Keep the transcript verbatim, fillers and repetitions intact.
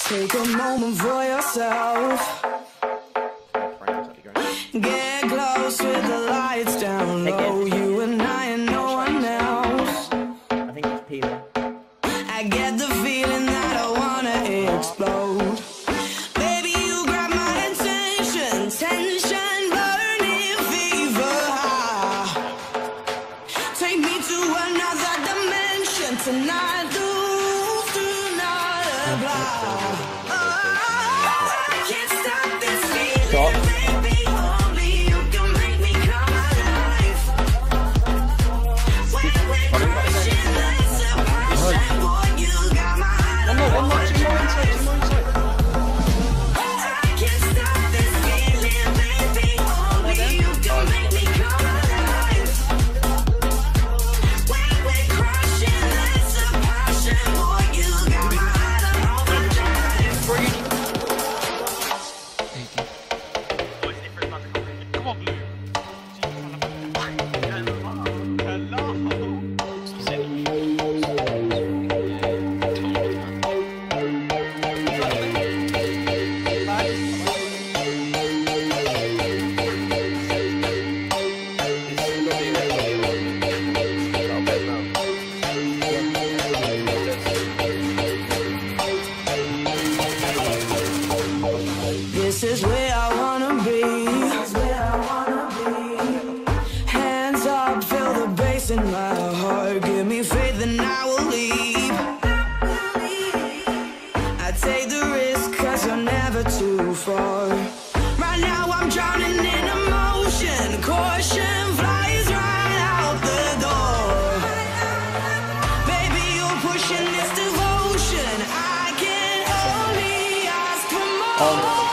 Take a moment for yourself. Get close with the lights down low. You and I and no one else. I think it's peeling. I get the feeling that I wanna explode. Baby, you grab my attention. Tension, burning fever high. Take me to another dimension tonight. Lose, do not apply. I can't stop this feeling, baby. Only you can make me come alive. When we're crushing, let's a passion. Boy, you got my heart on fire. I can't stop this feeling, baby. Only you can make me come alive. When we're crushing, let's a passion. Boy, you got my heart on overdrive. Come on, Blue. This is where I wanna be. Hands up, feel the bass in my heart. Give me faith and I will leave. I take the risk cause you're never too far. Right now I'm drowning in emotion. Caution flies right out the door. Baby, you're pushing this devotion. I can only ask for more.